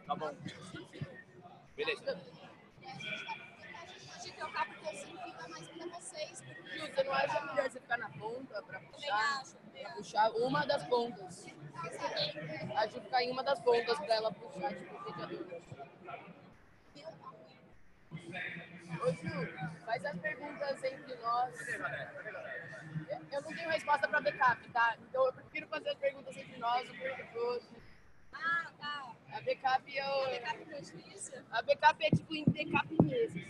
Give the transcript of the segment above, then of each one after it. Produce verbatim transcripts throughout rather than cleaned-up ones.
Tá bom. Beleza. Você não acha melhor você ficar na ponta pra puxar? Pra puxar uma das pontas. A gente ficar em uma das pontas pra ela puxar, tipo, sediadora. Ô, Ju, faz as perguntas entre nós. Eu não tenho resposta pra backup, tá? Então eu prefiro fazer as perguntas entre nós, o professor. Ah, tá. A backup eu... A backup é isso? A backup é tipo em backup meses.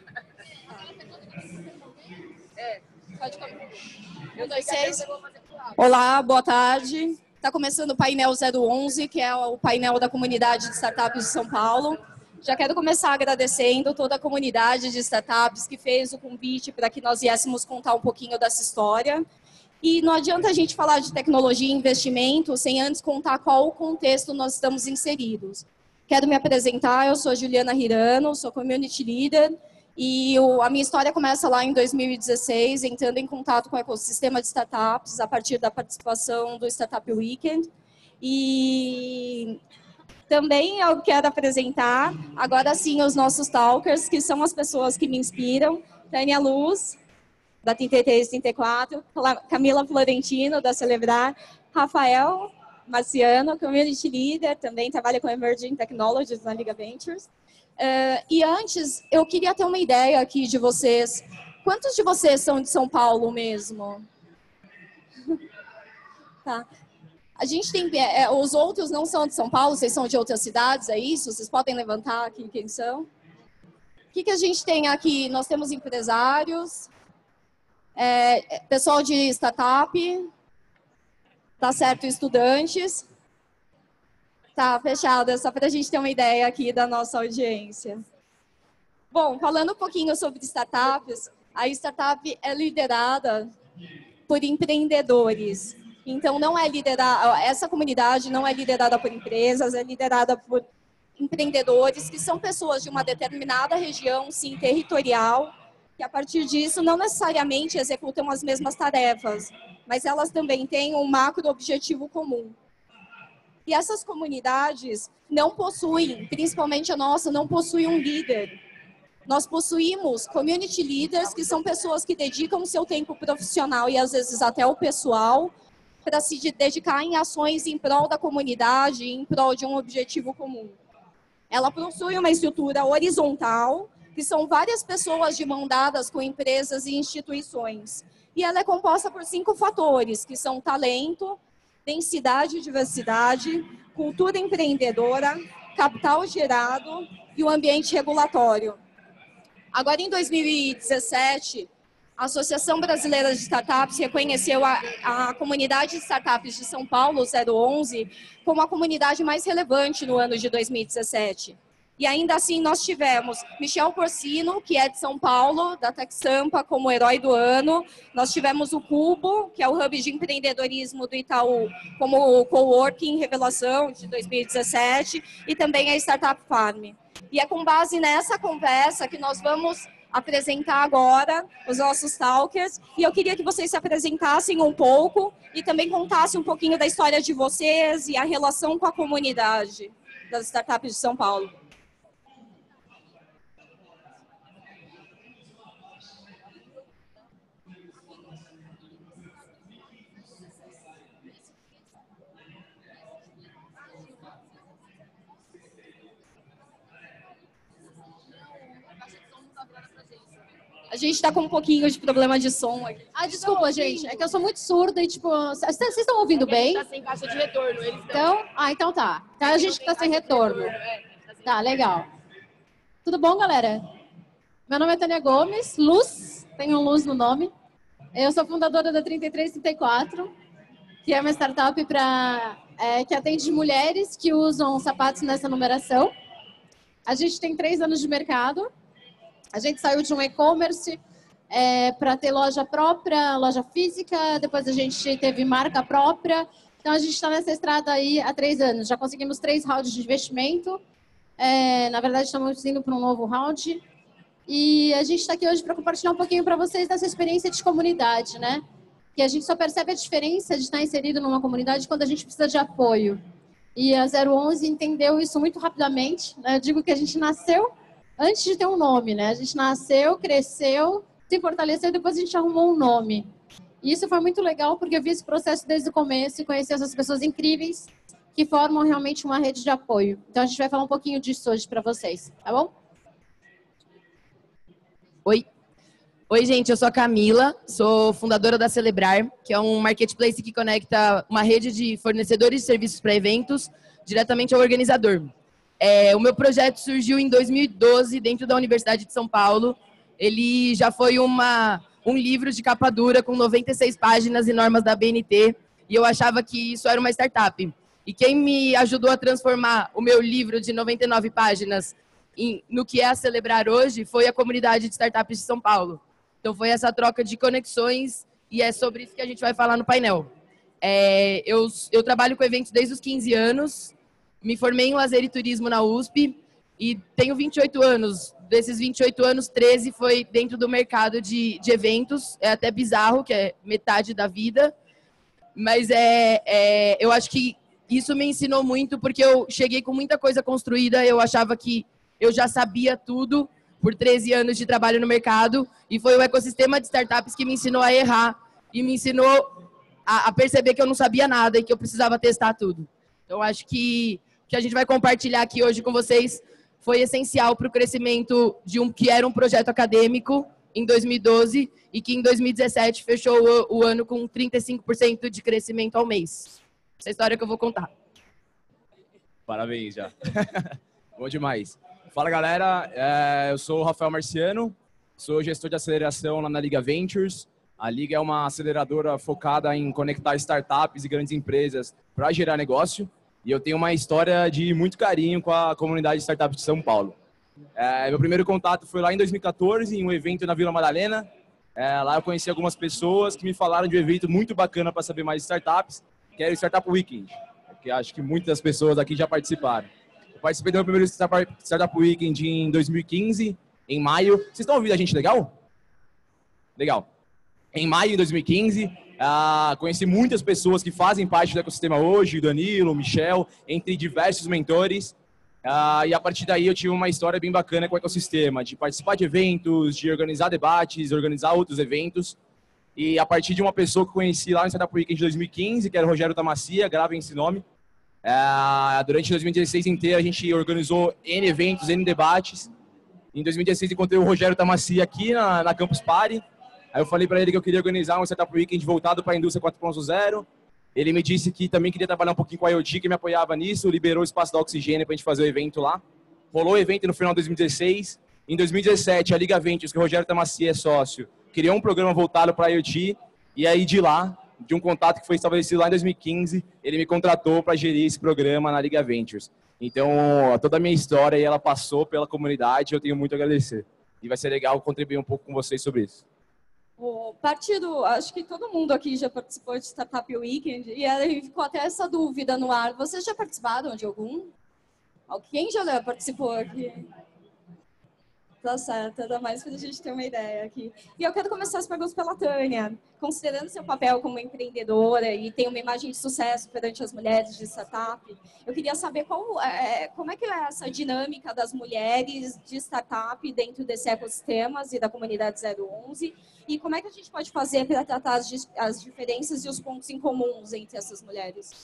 É. Pode começar. Um, dois, seis. Olá, boa tarde. Está começando o painel zero onze, que é o painel da comunidade de startups de São Paulo. Já quero começar agradecendo toda a comunidade de startups que fez o convite para que nós viéssemos contar um pouquinho dessa história. E não adianta a gente falar de tecnologia e investimento sem antes contar qual o contexto nós estamos inseridos. Quero me apresentar, eu sou Juliana Hirano, sou Community Leader, e o, a minha história começa lá em dois mil e dezesseis, entrando em contato com o ecossistema de startups, a partir da participação do Startup Weekend. E também eu quero apresentar, agora sim, os nossos talkers, que são as pessoas que me inspiram. Tânia Luz, da trinta e três trinta e quatro, Camila Florentino, da Celebrar, Rafael Marciano, Community Leader, também trabalha com Emerging Technologies na Liga Ventures. Uh, e antes, eu queria ter uma ideia aqui de vocês. Quantos de vocês são de São Paulo mesmo? Tá. A gente tem, é, os outros não são de São Paulo, vocês são de outras cidades, é isso? Vocês podem levantar aqui quem são? O que, que a gente tem aqui? Nós temos empresários, é, pessoal de startup, tá certo, estudantes. Tá, fechado, é só para a gente ter uma ideia aqui da nossa audiência. Bom, falando um pouquinho sobre startups, a startup é liderada por empreendedores. Então, não é liderada, essa comunidade não é liderada por empresas, é liderada por empreendedores, que são pessoas de uma determinada região, sim, territorial, que a partir disso não necessariamente executam as mesmas tarefas, mas elas também têm um macro objetivo comum. E essas comunidades não possuem, principalmente a nossa, não possui um líder. Nós possuímos community leaders, que são pessoas que dedicam o seu tempo profissional e às vezes até o pessoal para se dedicar em ações em prol da comunidade, em prol de um objetivo comum. Ela possui uma estrutura horizontal, que são várias pessoas de mão dadas com empresas e instituições. E ela é composta por cinco fatores, que são talento, densidade e diversidade, cultura empreendedora, capital gerado e o ambiente regulatório. Agora, em dois mil e dezessete, a Associação Brasileira de Startups reconheceu a, a comunidade de startups de São Paulo, zero onze, como a comunidade mais relevante no ano de dois mil e dezessete. E ainda assim, nós tivemos Michel Porcino, que é de São Paulo, da Tech Sampa, como herói do ano. Nós tivemos o Cubo, que é o hub de empreendedorismo do Itaú, como coworking revelação de dois mil e dezessete. E também a Startup Farm. E é com base nessa conversa que nós vamos apresentar agora os nossos talkers. E eu queria que vocês se apresentassem um pouco e também contassem um pouquinho da história de vocês e a relação com a comunidade das startups de São Paulo. A gente está com um pouquinho de problema de som aqui. Ah, desculpa, gente. É que eu sou muito surda e, tipo... Vocês estão ouvindo bem? Tá sem caixa de retorno, eles Então, ah, então tá. Então a gente está sem retorno. Tá, legal. Tudo bom, galera? Meu nome é Tânia Gomes, Luz, tem um Luz no nome. Eu sou fundadora da trinta e três trinta e quatro, que é uma startup pra, é, que atende mulheres que usam sapatos nessa numeração. A gente tem três anos de mercado. A gente saiu de um e-commerce é, para ter loja própria, loja física, depois a gente teve marca própria. Então, a gente está nessa estrada aí há três anos. Já conseguimos três rounds de investimento. É, na verdade, estamos indo para um novo round. E a gente está aqui hoje para compartilhar um pouquinho para vocês dessa experiência de comunidade, né? Que a gente só percebe a diferença de estar inserido numa comunidade quando a gente precisa de apoio. E a zero onze entendeu isso muito rapidamente, né? Eu digo que a gente nasceu antes de ter um nome, né? A gente nasceu, cresceu, se fortaleceu e depois a gente arrumou um nome. E isso foi muito legal porque eu vi esse processo desde o começo e conheci essas pessoas incríveis que formam realmente uma rede de apoio. Então a gente vai falar um pouquinho disso hoje para vocês, tá bom? Oi. Oi, gente, eu sou a Camila, sou fundadora da Celebrar, que é um marketplace que conecta uma rede de fornecedores de serviços para eventos diretamente ao organizador. É, o meu projeto surgiu em dois mil e doze, dentro da Universidade de São Paulo. Ele já foi uma, um livro de capa dura com noventa e seis páginas e normas da A B N T, e eu achava que isso era uma startup. E quem me ajudou a transformar o meu livro de noventa e nove páginas em, no que é a Celebrar hoje foi a comunidade de startups de São Paulo. Então, foi essa troca de conexões e é sobre isso que a gente vai falar no painel. É, eu, eu trabalho com eventos desde os quinze anos, me formei em lazer e turismo na U S P e tenho vinte e oito anos. Desses vinte e oito anos, treze foi dentro do mercado de, de eventos. É até bizarro, que é metade da vida. Mas é, é, eu acho que isso me ensinou muito, porque eu cheguei com muita coisa construída, eu achava que eu já sabia tudo, por treze anos de trabalho no mercado, e foi o ecossistema de startups que me ensinou a errar e me ensinou a, a perceber que eu não sabia nada e que eu precisava testar tudo. Então, acho que o que a gente vai compartilhar aqui hoje com vocês foi essencial para o crescimento de um que era um projeto acadêmico em dois mil e doze e que em dois mil e dezessete fechou o, o ano com trinta e cinco por cento de crescimento ao mês. Essa é a história que eu vou contar. Parabéns, já. Bom demais. Fala, galera, é, eu sou o Rafael Marciano, sou gestor de aceleração lá na Liga Ventures. A Liga é uma aceleradora focada em conectar startups e grandes empresas para gerar negócio. E eu tenho uma história de muito carinho com a comunidade de startups de São Paulo. É, meu primeiro contato foi lá em dois mil e quatorze, em um evento na Vila Madalena. É, lá eu conheci algumas pessoas que me falaram de um evento muito bacana para saber mais de startups, que era o Startup Weekend, que acho que muitas das pessoas aqui já participaram. Eu participei do meu primeiro Startup Weekend em dois mil e quinze, em maio. Vocês estão ouvindo a gente legal? Legal. Em maio de dois mil e quinze, uh, conheci muitas pessoas que fazem parte do ecossistema hoje, o Danilo, o Michel, entre diversos mentores. Uh, e a partir daí eu tive uma história bem bacana com o ecossistema, de participar de eventos, de organizar debates, organizar outros eventos. E a partir de uma pessoa que eu conheci lá no Startup Weekend de dois mil e quinze, que era o Rogério Tamassia, gravem esse nome. Uh, durante dois mil e dezesseis inteiro a gente organizou N eventos, N debates. Em dois mil e dezesseis encontrei o Rogério Tamassia aqui na, na Campus Party. Aí eu falei para ele que eu queria organizar um Startup Weekend voltado para a indústria quatro ponto zero. Ele me disse que também queria trabalhar um pouquinho com a IoT, que me apoiava nisso, liberou o espaço da Oxigênio para a gente fazer o evento lá. Rolou o evento no final de dois mil e dezesseis. Em dois mil e dezessete, a Liga Ventures, que o Rogério Tamassia é sócio, criou um programa voltado para a IoT. E aí de lá, de um contato que foi estabelecido lá em dois mil e quinze, ele me contratou para gerir esse programa na Liga Ventures. Então, toda a minha história ela passou pela comunidade, eu tenho muito a agradecer. E vai ser legal contribuir um pouco com vocês sobre isso. O partido, acho que todo mundo aqui já participou de Startup Weekend e aí ficou até essa dúvida no ar. Vocês já participaram de algum? Quem já participou aqui? Tá certo, ainda mais para a gente ter uma ideia aqui. E eu quero começar as perguntas pela Tânia. Considerando seu papel como empreendedora e tem uma imagem de sucesso perante as mulheres de startup, eu queria saber qual, é, como é que é essa dinâmica das mulheres de startup dentro desse ecossistema e da comunidade zero onze e como é que a gente pode fazer para tratar as, as diferenças e os pontos em comuns entre essas mulheres?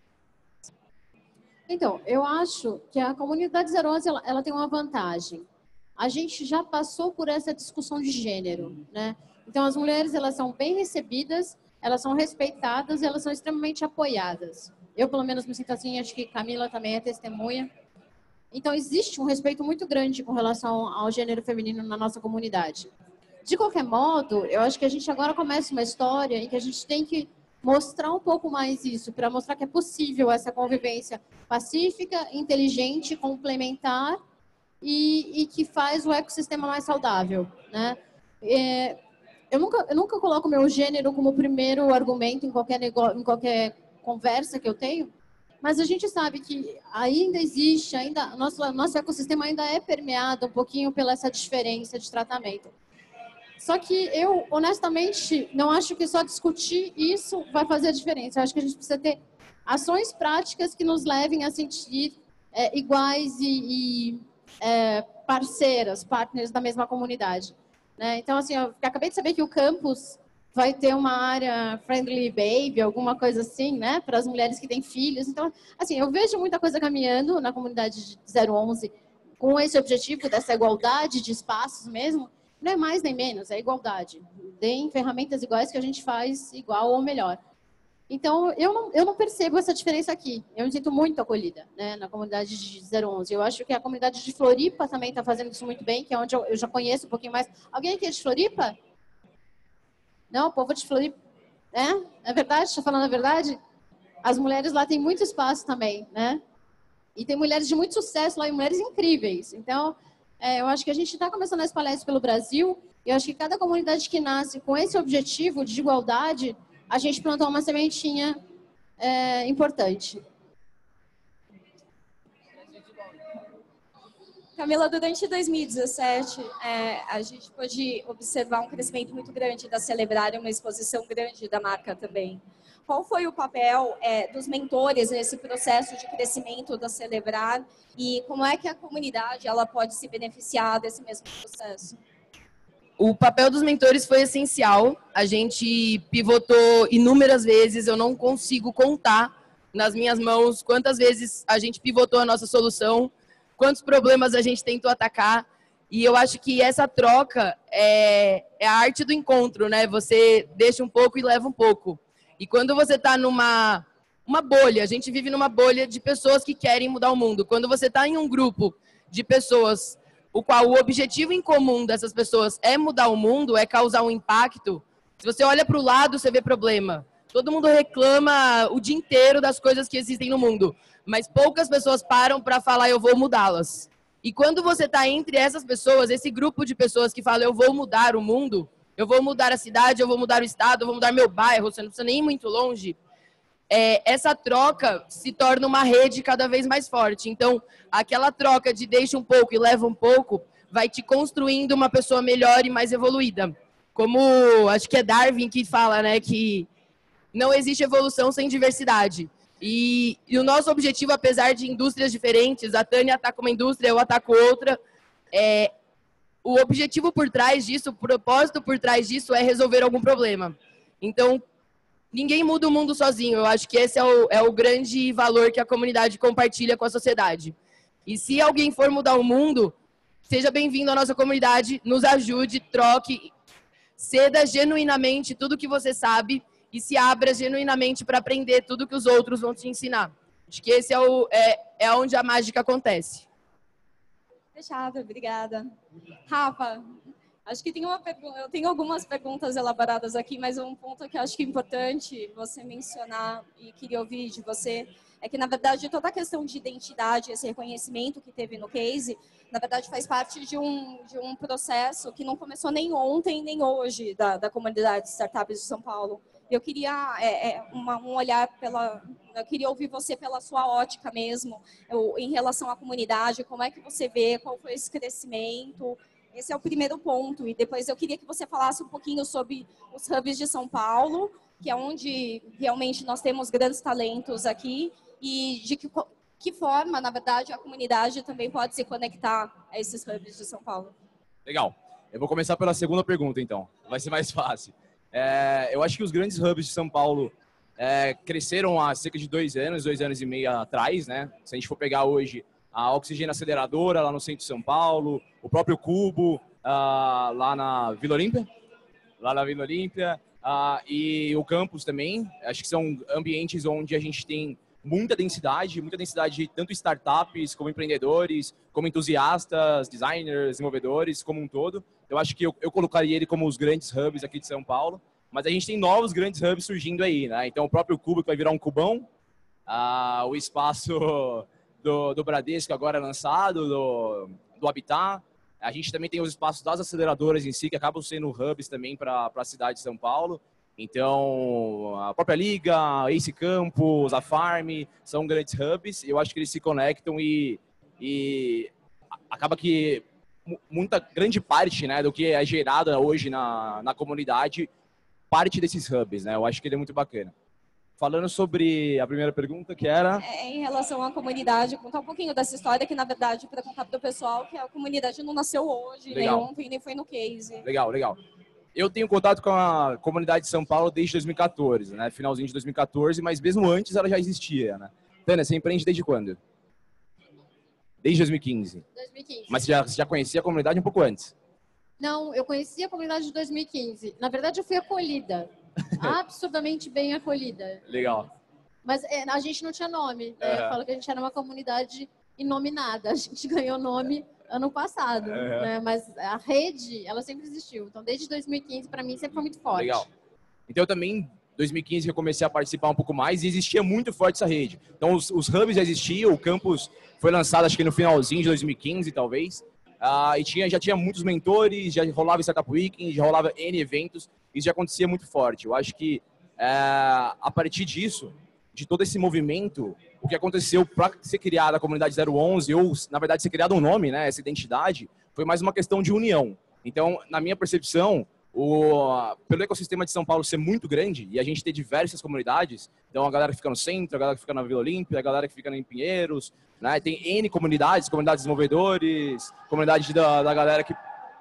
Então, eu acho que a comunidade zero onze ela, ela tem uma vantagem. A gente já passou por essa discussão de gênero, né? Então, as mulheres, elas são bem recebidas, elas são respeitadas, elas são extremamente apoiadas. Eu, pelo menos, me sinto assim, acho que Camila também é testemunha. Então, existe um respeito muito grande com relação ao gênero feminino na nossa comunidade. De qualquer modo, eu acho que a gente agora começa uma história em que a gente tem que mostrar um pouco mais isso, para mostrar que é possível essa convivência pacífica, inteligente, complementar, E, e que faz o ecossistema mais saudável, né? É, eu, nunca, eu nunca coloco meu gênero como primeiro argumento em qualquer, negócio, em qualquer conversa que eu tenho, mas a gente sabe que ainda existe, ainda nosso, nosso ecossistema ainda é permeado um pouquinho pela essa diferença de tratamento. Só que eu, honestamente, não acho que só discutir isso vai fazer a diferença. Eu acho que a gente precisa ter ações práticas que nos levem a sentir é, iguais e, e é, parceiras, partners da mesma comunidade. Né? Então, assim, eu acabei de saber que o campus vai ter uma área friendly baby, alguma coisa assim, né, para as mulheres que têm filhos. Então, assim, eu vejo muita coisa caminhando na comunidade de zero onze com esse objetivo dessa igualdade de espaços mesmo. Não é mais nem menos, é igualdade. Deem ferramentas iguais que a gente faz igual ou melhor. Então, eu não, eu não percebo essa diferença aqui. Eu me sinto muito acolhida, né, na comunidade de zero onze. Eu acho que a comunidade de Floripa também está fazendo isso muito bem, que é onde eu, eu já conheço um pouquinho mais. Alguém aqui é de Floripa? Não, o povo de Floripa, é? É verdade? Estou falando a verdade? As mulheres lá têm muito espaço também, né? E tem mulheres de muito sucesso lá, e mulheres incríveis. Então, é, eu acho que a gente está começando a espalhar isso pelo Brasil, e eu acho que cada comunidade que nasce com esse objetivo de igualdade, a gente plantou uma sementinha é, importante. Camila, durante dois mil e dezessete, é, a gente pôde observar um crescimento muito grande da Celebrar e uma exposição grande da marca também. Qual foi o papel é, dos mentores nesse processo de crescimento da Celebrar e como é que a comunidade ela pode se beneficiar desse mesmo processo? O papel dos mentores foi essencial. A gente pivotou inúmeras vezes, eu não consigo contar nas minhas mãos quantas vezes a gente pivotou a nossa solução, quantos problemas a gente tentou atacar. E eu acho que essa troca é, é a arte do encontro, né? Você deixa um pouco e leva um pouco. E quando você está numa uma bolha, a gente vive numa bolha de pessoas que querem mudar o mundo. Quando você está em um grupo de pessoas, o qual o objetivo em comum dessas pessoas é mudar o mundo, é causar um impacto, se você olha para o lado, você vê problema. Todo mundo reclama o dia inteiro das coisas que existem no mundo, mas poucas pessoas param para falar, eu vou mudá-las. E quando você está entre essas pessoas, esse grupo de pessoas que falam, eu vou mudar o mundo, eu vou mudar a cidade, eu vou mudar o estado, eu vou mudar meu bairro, você não precisa nem ir muito longe, é, essa troca se torna uma rede cada vez mais forte. Então, aquela troca de deixa um pouco e leva um pouco, vai te construindo uma pessoa melhor e mais evoluída. Como, acho que é Darwin que fala, né, que não existe evolução sem diversidade. E, e o nosso objetivo, apesar de indústrias diferentes, a Tânia ataca uma indústria, eu ataco outra, é, o objetivo por trás disso, o propósito por trás disso é resolver algum problema. Então, ninguém muda o mundo sozinho. Eu acho que esse é o, é o grande valor que a comunidade compartilha com a sociedade. E se alguém for mudar o mundo, seja bem-vindo à nossa comunidade, nos ajude, troque, ceda genuinamente tudo que você sabe e se abra genuinamente para aprender tudo que os outros vão te ensinar. Acho que esse é, o, é, é onde a mágica acontece. Fechado, obrigada. Rafa, acho que tem uma pergunta, eu tenho algumas perguntas elaboradas aqui, mas um ponto que eu acho que é importante você mencionar e queria ouvir de você é que, na verdade, toda a questão de identidade, esse reconhecimento que teve no case, na verdade, faz parte de um, de um processo que não começou nem ontem, nem hoje, da, da comunidade de startups de São Paulo. Eu queria é, é, uma, um olhar pela... Eu queria ouvir você pela sua ótica mesmo, eu, em relação à comunidade, como é que você vê, qual foi esse crescimento. Esse é o primeiro ponto. E depois eu queria que você falasse um pouquinho sobre os hubs de São Paulo, que é onde realmente nós temos grandes talentos aqui, e de que, que forma, na verdade, a comunidade também pode se conectar a esses hubs de São Paulo. Legal. Eu vou começar pela segunda pergunta, então. Vai ser mais fácil. É, eu acho que os grandes hubs de São Paulo é, cresceram há cerca de dois anos, dois anos e meio atrás, né? Se a gente for pegar hoje a Oxigênio Aceleradora, lá no centro de São Paulo, o próprio Cubo, uh, lá na Vila Olímpia, lá na Vila Olímpia, uh, e o campus também. Acho que são ambientes onde a gente tem muita densidade, muita densidade de tanto startups, como empreendedores, como entusiastas, designers, desenvolvedores, como um todo. Eu acho que eu, eu colocaria ele como os grandes hubs aqui de São Paulo, mas a gente tem novos grandes hubs surgindo aí, né? Então, o próprio Cubo, que vai virar um cubão, uh, o espaço do, do Bradesco agora lançado, do, do Habitat. A gente também tem os espaços das aceleradoras em si, que acabam sendo hubs também para a cidade de São Paulo. Então, a própria Liga, Ace Campus, a Farm, são grandes hubs. Eu acho que eles se conectam e, e acaba que muita grande parte, né, do que é gerado hoje na, na comunidade parte desses hubs, né? Eu acho que ele é muito bacana. Falando sobre a primeira pergunta, que era... É, em relação à comunidade, contar um pouquinho dessa história, que na verdade, para contar para o pessoal, que a comunidade não nasceu hoje, Legal. nem ontem, nem foi no case. Legal, legal. Eu tenho contato com a comunidade de São Paulo desde dois mil e quatorze, né? Finalzinho de dois mil e quatorze, mas mesmo antes ela já existia, né? Tânia, você empreende desde quando? Desde dois mil e quinze. dois mil e quinze. Mas você já, você já conhecia a comunidade um pouco antes? Não, eu conheci a comunidade de dois mil e quinze. Na verdade, eu fui acolhida. Absurdamente bem acolhida. Legal. Mas é, a gente não tinha nome. Né? Uhum. Eu falo que a gente era uma comunidade inominada. A gente ganhou nome ano passado. Uhum. Né? Mas a rede, ela sempre existiu. Então, desde dois mil e quinze, para mim, sempre foi muito forte. Legal. Então, eu também, em dois mil e quinze, eu comecei a participar um pouco mais e existia muito forte essa rede. Então, os, os hubs já existiam, o campus foi lançado, acho que no finalzinho de dois mil e quinze, talvez. Ah, e tinha, já tinha muitos mentores, já rolava Startup Weekend, já rolava N eventos. Isso já acontecia muito forte. Eu acho que, é, a partir disso, de todo esse movimento, o que aconteceu para ser criada a comunidade zero onze, ou, na verdade, ser criado um nome, né, essa identidade, foi mais uma questão de união. Então, na minha percepção, o, pelo ecossistema de São Paulo ser muito grande e a gente ter diversas comunidades, então a galera que fica no centro, a galera que fica na Vila Olímpia, a galera que fica em Pinheiros, né, tem N comunidades, comunidades de desenvolvedores, comunidade da, da galera que,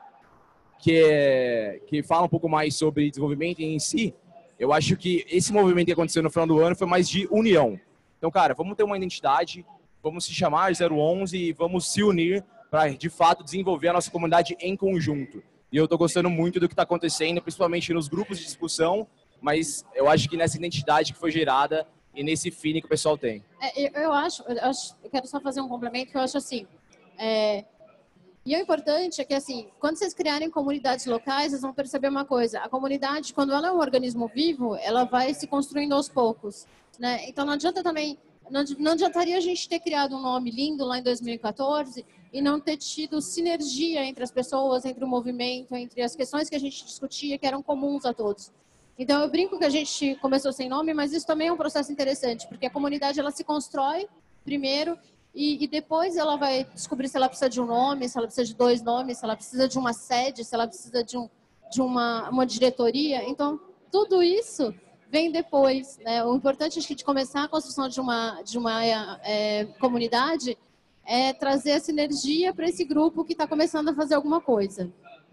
que, que fala um pouco mais sobre desenvolvimento em si. Eu acho que esse movimento que aconteceu no final do ano foi mais de união. Então, cara, vamos ter uma identidade, vamos se chamar zero onze e vamos se unir para, de fato, desenvolver a nossa comunidade em conjunto. E eu estou gostando muito do que está acontecendo, principalmente nos grupos de discussão, mas eu acho que nessa identidade que foi gerada e nesse feeling que o pessoal tem. É, eu, eu, acho, eu acho, eu quero só fazer um complemento, que eu acho assim, é, e o importante é que, assim, quando vocês criarem comunidades locais, vocês vão perceber uma coisa, a comunidade, quando ela é um organismo vivo, ela vai se construindo aos poucos, né? Então não adianta também, não, não adiantaria a gente ter criado um nome lindo lá em dois mil e quatorze e não ter tido sinergia entre as pessoas, entre o movimento, entre as questões que a gente discutia, que eram comuns a todos. Então eu brinco que a gente começou sem nome, mas isso também é um processo interessante, porque a comunidade ela se constrói primeiro e, e depois ela vai descobrir se ela precisa de um nome, se ela precisa de dois nomes, se ela precisa de uma sede, se ela precisa de, um, de uma, uma diretoria. Então tudo isso vem depois, né? O importante acho que de começar a construção de uma, de uma é, comunidade é trazer a sinergia para esse grupo que está começando a fazer alguma coisa.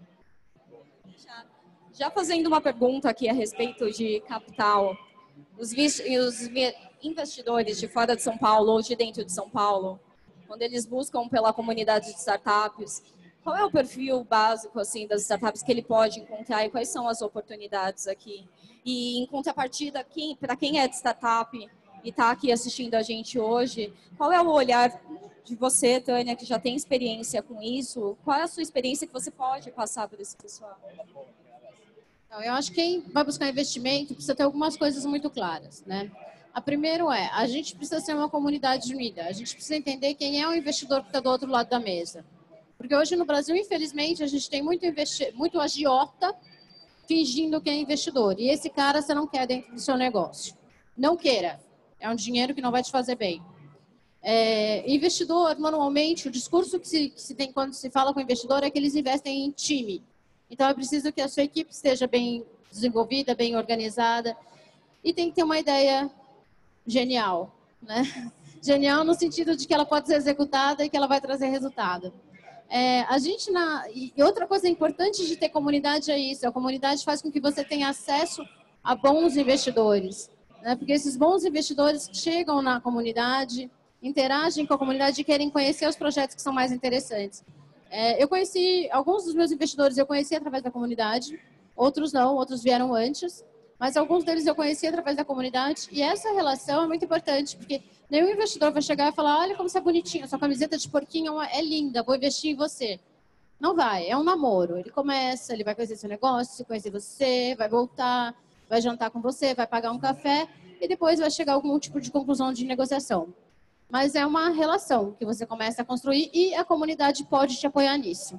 Já fazendo uma pergunta aqui a respeito de capital, os, os investidores de fora de São Paulo ou de dentro de São Paulo, quando eles buscam pela comunidade de startups, qual é o perfil básico assim das startups que ele pode encontrar e quais são as oportunidades aqui? E em contrapartida, para quem é de startup e está aqui assistindo a gente hoje, qual é o olhar de você, Tânia, que já tem experiência com isso? Qual é a sua experiência que você pode passar para esse pessoal? Então, eu acho que quem vai buscar investimento precisa ter algumas coisas muito claras, né? A primeira é, a gente precisa ser uma comunidade unida, a gente precisa entender quem é o investidor que está do outro lado da mesa. Porque hoje no Brasil, infelizmente, a gente tem muito, investi- muito agiota fingindo que é investidor. E esse cara você não quer dentro do seu negócio. Não queira. É um dinheiro que não vai te fazer bem. É, investidor, normalmente, o discurso que se, que se tem quando se fala com investidor é que eles investem em time. Então, é preciso que a sua equipe esteja bem desenvolvida, bem organizada e tem que ter uma ideia genial, né? Genial no sentido de que ela pode ser executada e que ela vai trazer resultado. É, a gente na e outra coisa importante de ter comunidade é isso. A comunidade faz com que você tenha acesso a bons investidores, né? Porque esses bons investidores chegam na comunidade, interagem com a comunidade e querem conhecer os projetos que são mais interessantes. É, eu conheci, alguns dos meus investidores eu conheci através da comunidade, outros não, outros vieram antes, mas alguns deles eu conheci através da comunidade e essa relação é muito importante, porque nenhum investidor vai chegar e falar, olha como você é bonitinho, sua camiseta de porquinho é linda, vou investir em você. Não vai, é um namoro, ele começa, ele vai conhecer seu negócio, conhecer você, vai voltar, vai jantar com você, vai pagar um café e depois vai chegar a algum tipo de conclusão de negociação. Mas é uma relação que você começa a construir e a comunidade pode te apoiar nisso.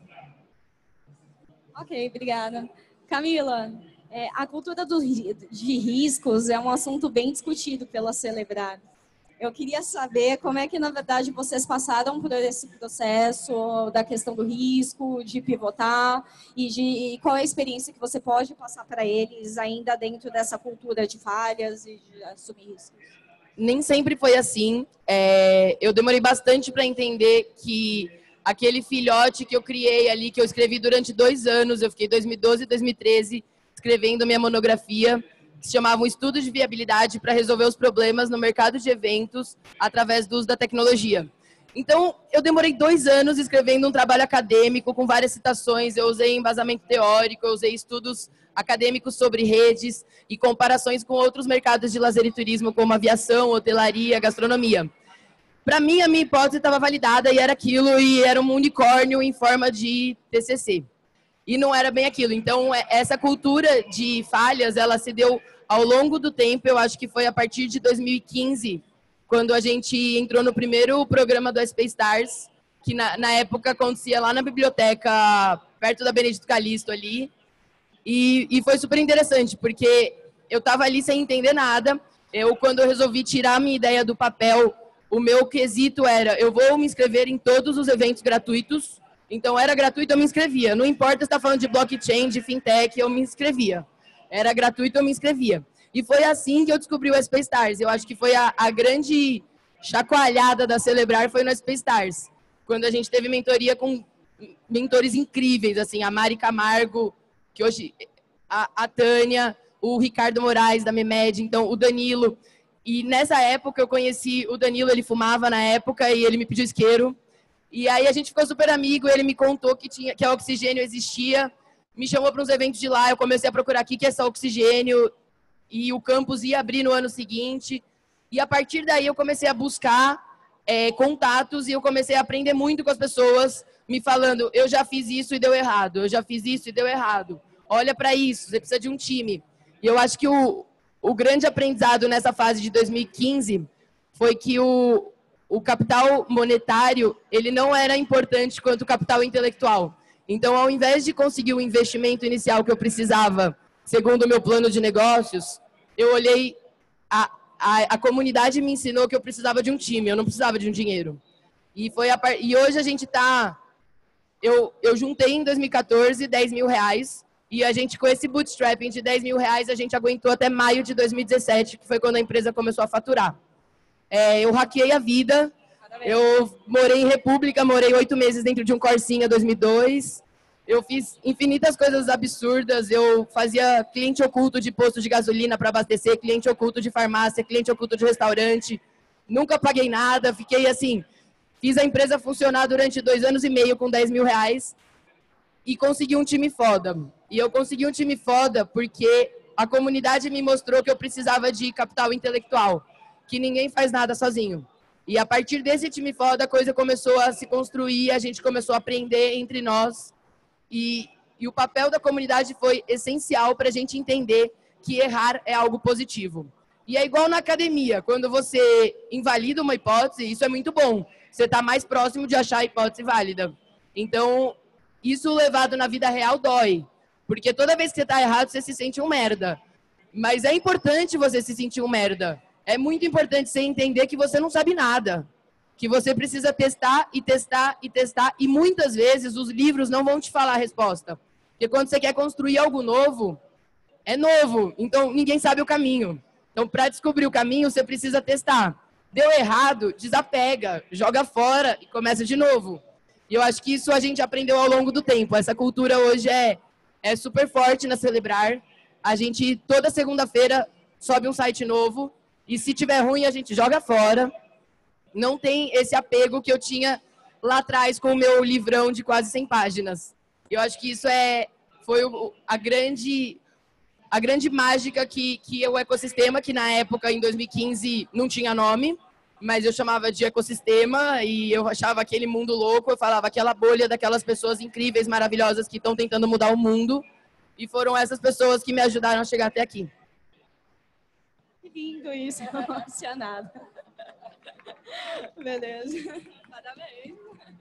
Ok, obrigada. Camila, é, a cultura do, de riscos é um assunto bem discutido pela Celebrar. Eu queria saber como é que, na verdade, vocês passaram por esse processo da questão do risco, de pivotar, e, de, e qual é a experiência que você pode passar para eles ainda dentro dessa cultura de falhas e de assumir riscos. Nem sempre foi assim. É, eu demorei bastante para entender que aquele filhote que eu criei ali, que eu escrevi durante dois anos, eu fiquei dois mil e doze e dois mil e treze escrevendo minha monografia, que se chamava um estudo de viabilidade para resolver os problemas no mercado de eventos através do uso da tecnologia. Então, eu demorei dois anos escrevendo um trabalho acadêmico com várias citações, eu usei embasamento teórico, eu usei estudos acadêmicos sobre redes e comparações com outros mercados de lazer e turismo, como aviação, hotelaria, gastronomia. Para mim, a minha hipótese estava validada e era aquilo, e era um unicórnio em forma de T C C. E não era bem aquilo. Então, essa cultura de falhas, ela se deu ao longo do tempo. Eu acho que foi a partir de dois mil e quinze, quando a gente entrou no primeiro programa do S P Stars, que na, na época acontecia lá na biblioteca, perto da Benedito Calixto ali. E, e foi super interessante, porque eu estava ali sem entender nada. Eu, quando eu resolvi tirar a minha ideia do papel, o meu quesito era, eu vou me inscrever em todos os eventos gratuitos. Então, era gratuito, eu me inscrevia. Não importa se está falando de blockchain, de fintech, eu me inscrevia. Era gratuito, eu me inscrevia. E foi assim que eu descobri o S P Stars. Eu acho que foi a, a grande chacoalhada da Celebrar, foi no S P Stars. Quando a gente teve mentoria com mentores incríveis, assim, a Mari Camargo, que hoje, a, a Tânia, o Ricardo Moraes, da Memed, então, o Danilo. E nessa época eu conheci o Danilo, ele fumava na época e ele me pediu isqueiro. E aí a gente ficou super amigo, ele me contou que, tinha, que a Oxigênio existia, me chamou para uns eventos de lá, eu comecei a procurar aqui que é essa Oxigênio, e o campus ia abrir no ano seguinte. E a partir daí eu comecei a buscar é, contatos e eu comecei a aprender muito com as pessoas, me falando, eu já fiz isso e deu errado, eu já fiz isso e deu errado. Olha para isso, você precisa de um time. E eu acho que o, o grande aprendizado nessa fase de dois mil e quinze foi que o, o capital monetário, ele não era importante quanto o capital intelectual. Então, ao invés de conseguir o investimento inicial que eu precisava, segundo o meu plano de negócios, eu olhei, a, a, a comunidade me ensinou que eu precisava de um time, eu não precisava de um dinheiro. E, foi a, e hoje a gente está... Eu, eu juntei em dois mil e quatorze dez mil reais, e a gente, com esse bootstrapping de dez mil reais, a gente aguentou até maio de dois mil e dezessete, que foi quando a empresa começou a faturar. É, eu hackeei a vida, eu morei em República, morei oito meses dentro de um Corsinha dois mil e dois, eu fiz infinitas coisas absurdas, eu fazia cliente oculto de posto de gasolina para abastecer, cliente oculto de farmácia, cliente oculto de restaurante, nunca paguei nada, fiquei assim, fiz a empresa funcionar durante dois anos e meio com dez mil reais e consegui um time foda. E eu consegui um time foda porque a comunidade me mostrou que eu precisava de capital intelectual, que ninguém faz nada sozinho. E a partir desse time foda, a coisa começou a se construir, a gente começou a aprender entre nós. E, e o papel da comunidade foi essencial para a gente entender que errar é algo positivo. E é igual na academia, quando você invalida uma hipótese, isso é muito bom. Você está mais próximo de achar a hipótese válida. Então, isso levado na vida real dói. Porque toda vez que você está errado, você se sente um merda. Mas é importante você se sentir um merda. É muito importante você entender que você não sabe nada. Que você precisa testar e testar e testar. E muitas vezes os livros não vão te falar a resposta. Porque quando você quer construir algo novo, é novo. Então ninguém sabe o caminho. Então para descobrir o caminho, você precisa testar. Deu errado, desapega, joga fora e começa de novo. E eu acho que isso a gente aprendeu ao longo do tempo. Essa cultura hoje é, é super forte na Celebrar. A gente, toda segunda-feira, sobe um site novo. E se tiver ruim, a gente joga fora. Não tem esse apego que eu tinha lá atrás com o meu livrão de quase cem páginas. Eu acho que isso é, foi o, a, grande, a grande mágica que, que o ecossistema, que na época, em dois mil e quinze, não tinha nome, mas eu chamava de ecossistema e eu achava aquele mundo louco, eu falava aquela bolha daquelas pessoas incríveis, maravilhosas que estão tentando mudar o mundo. E foram essas pessoas que me ajudaram a chegar até aqui. Que lindo isso, emocionada. Beleza. Parabéns.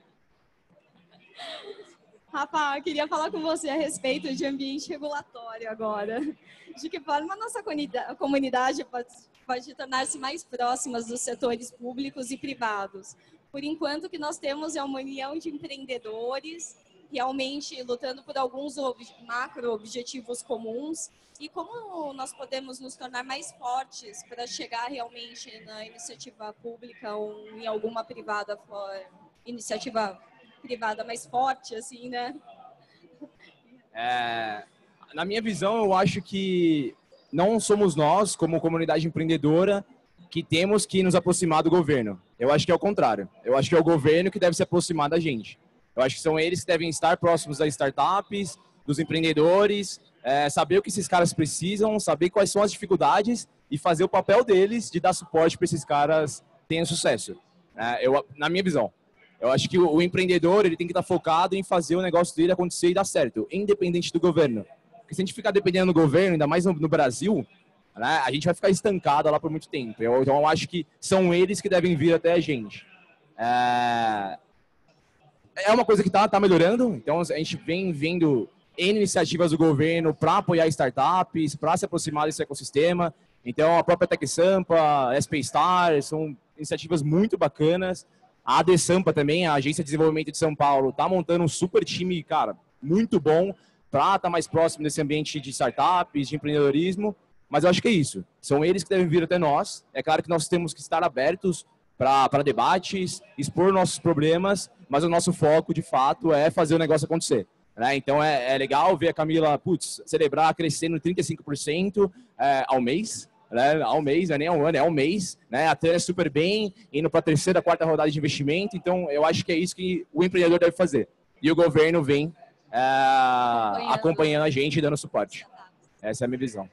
Rafa, eu queria falar com você a respeito de ambiente regulatório agora. De que forma a nossa comunidade pode pode tornar-se mais próximas dos setores públicos e privados. Por enquanto, o que nós temos é uma união de empreendedores, realmente lutando por alguns macro-objetivos comuns. E como nós podemos nos tornar mais fortes para chegar realmente na iniciativa pública ou em alguma privada, iniciativa privada mais forte, assim, né? É, na minha visão, eu acho que não somos nós, como comunidade empreendedora, que temos que nos aproximar do governo. Eu acho que é o contrário. Eu acho que é o governo que deve se aproximar da gente. Eu acho que são eles que devem estar próximos das startups, dos empreendedores, é, saber o que esses caras precisam, saber quais são as dificuldades e fazer o papel deles de dar suporte para esses caras terem sucesso. É, eu, na minha visão. Eu acho que o, o empreendedor ele tem que estar focado em fazer o negócio dele acontecer e dar certo, independente do governo. Porque se a gente ficar dependendo do governo, ainda mais no, no Brasil, né, a gente vai ficar estancado lá por muito tempo. Eu, então eu acho que são eles que devem vir até a gente. É, é uma coisa que está tá melhorando, então a gente vem vendo iniciativas do governo para apoiar startups, para se aproximar desse ecossistema. Então a própria Tech Sampa, a S P Star, são iniciativas muito bacanas. A A D Sampa também, a Agência de Desenvolvimento de São Paulo, está montando um super time, cara, muito bom para estar mais próximo desse ambiente de startups, de empreendedorismo. Mas eu acho que é isso. São eles que devem vir até nós. É claro que nós temos que estar abertos para debates, expor nossos problemas, mas o nosso foco, de fato, é fazer o negócio acontecer. Né? Então é, é legal ver a Camila, putz, celebrar crescendo trinta e cinco por cento é, ao mês. Né, ao mês, não é nem ao ano, é ao mês, né, a Tânia super bem, indo para a terceira, quarta rodada de investimento, então eu acho que é isso que o empreendedor deve fazer. E o governo vem é, acompanhando. acompanhando a gente e dando suporte. Essa é a minha visão.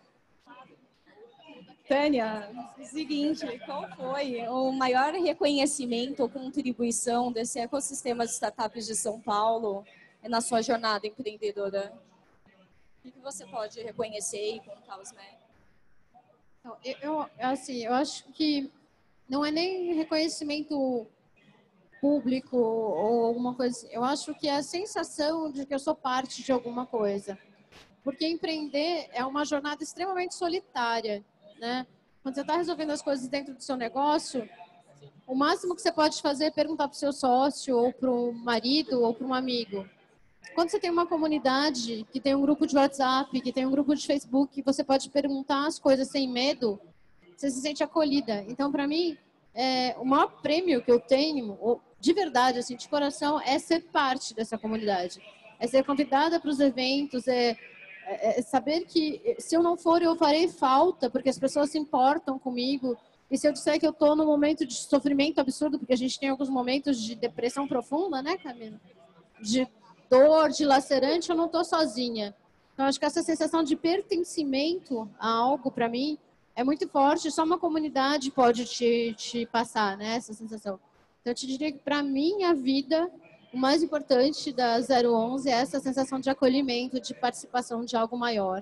Tânia, seguinte, qual foi o maior reconhecimento ou contribuição desse ecossistema de startups de São Paulo na sua jornada empreendedora? O que você pode reconhecer e contar aos médicos? Eu, eu, assim, eu acho que não é nem reconhecimento público ou alguma coisa. Eu acho que é a sensação de que eu sou parte de alguma coisa. Porque empreender é uma jornada extremamente solitária, né? Quando você está resolvendo as coisas dentro do seu negócio, o máximo que você pode fazer é perguntar para o seu sócio ou para o marido ou para um amigo. Quando você tem uma comunidade que tem um grupo de WhatsApp, que tem um grupo de Facebook, você pode perguntar as coisas sem medo, você se sente acolhida. Então, para mim, é, o maior prêmio que eu tenho, de verdade, assim, de coração, é ser parte dessa comunidade. É ser convidada para os eventos, é, é, é saber que se eu não for, eu farei falta, porque as pessoas se importam comigo. E se eu disser que eu estou num momento de sofrimento absurdo, porque a gente tem alguns momentos de depressão profunda, né, Camila? De dor, de lacerante, eu não estou sozinha. Então, acho que essa sensação de pertencimento a algo, para mim, é muito forte. Só uma comunidade pode te, te passar, né, essa sensação. Então, eu te diria que, para mim, a vida, o mais importante da zero onze é essa sensação de acolhimento, de participação de algo maior.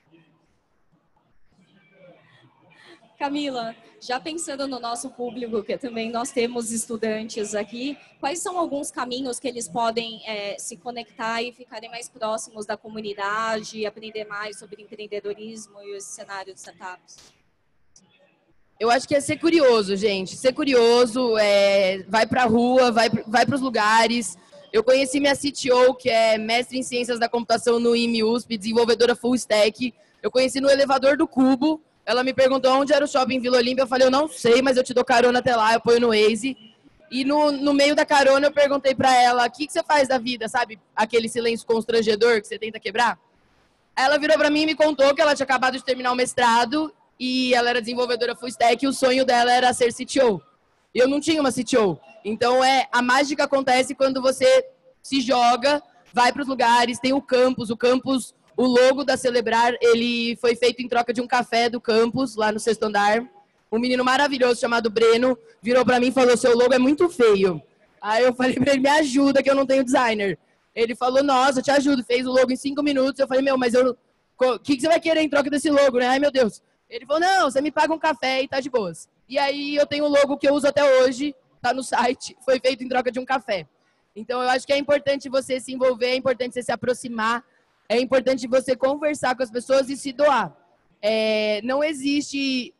Camila, já pensando no nosso público, que também nós temos estudantes aqui, quais são alguns caminhos que eles podem é, se conectar e ficarem mais próximos da comunidade e aprender mais sobre empreendedorismo e esse cenário de startups? Eu acho que é ser curioso, gente. Ser curioso, é, vai para a rua, vai, vai para os lugares. Eu conheci minha C T O, que é mestre em Ciências da Computação no I M E U S P, desenvolvedora full stack. Eu conheci no elevador do Cubo. Ela me perguntou onde era o shopping Vila Olímpia. Eu falei, eu não sei, mas eu te dou carona até lá, eu ponho no Waze. E no, no meio da carona eu perguntei pra ela, o que, que você faz da vida, sabe? Aquele silêncio constrangedor que você tenta quebrar. Aí ela virou pra mim e me contou que ela tinha acabado de terminar o mestrado e ela era desenvolvedora full stack e o sonho dela era ser C T O. E eu não tinha uma C T O. Então, é, a mágica acontece quando você se joga, vai pros lugares, tem o campus, o campus... O logo da Celebrar, ele foi feito em troca de um café do campus, lá no sexto andar. Um menino maravilhoso chamado Breno virou pra mim e falou, seu logo é muito feio. Aí eu falei pra ele, me ajuda que eu não tenho designer. Ele falou, nossa, eu te ajudo. Fez o logo em cinco minutos. Eu falei, meu, mas eu... O que, que você vai querer em troca desse logo, né? Ai, meu Deus. Ele falou, não, você me paga um café e tá de boas. E aí eu tenho o logo que eu uso até hoje, tá no site, foi feito em troca de um café. Então eu acho que é importante você se envolver, é importante você se aproximar. É importante você conversar com as pessoas e se doar. É, não existe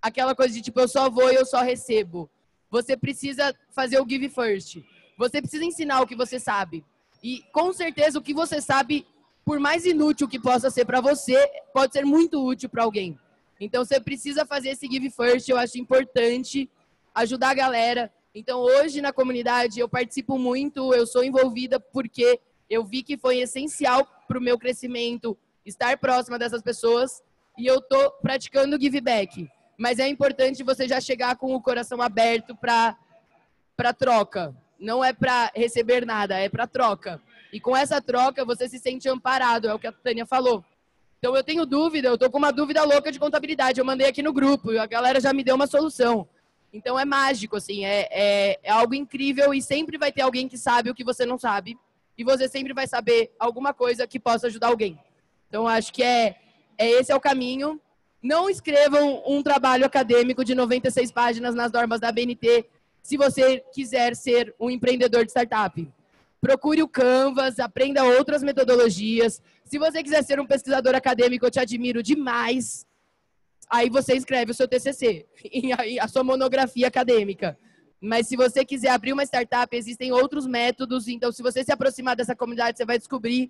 aquela coisa de tipo, eu só vou e eu só recebo. Você precisa fazer o give first. Você precisa ensinar o que você sabe. E, com certeza, o que você sabe, por mais inútil que possa ser para você, pode ser muito útil para alguém. Então, você precisa fazer esse give first. Eu acho importante ajudar a galera. Então, hoje, na comunidade, eu participo muito, eu sou envolvida porque eu vi que foi essencial para o meu crescimento estar próxima dessas pessoas e eu estou praticando give back. Mas é importante você já chegar com o coração aberto para para troca. Não é para receber nada, é para troca. E com essa troca, você se sente amparado, é o que a Tânia falou. Então, eu tenho dúvida, eu estou com uma dúvida louca de contabilidade. Eu mandei aqui no grupo, a galera já me deu uma solução. Então, é mágico, assim, é, é, é algo incrível e sempre vai ter alguém que sabe o que você não sabe. E você sempre vai saber alguma coisa que possa ajudar alguém. Então, acho que é, é esse é o caminho. Não escrevam um trabalho acadêmico de noventa e seis páginas nas normas da A B N T se você quiser ser um empreendedor de startup. Procure o Canvas, aprenda outras metodologias. Se você quiser ser um pesquisador acadêmico, eu te admiro demais. Aí você escreve o seu T C C, e a sua monografia acadêmica. Mas se você quiser abrir uma startup, existem outros métodos. Então, se você se aproximar dessa comunidade, você vai descobrir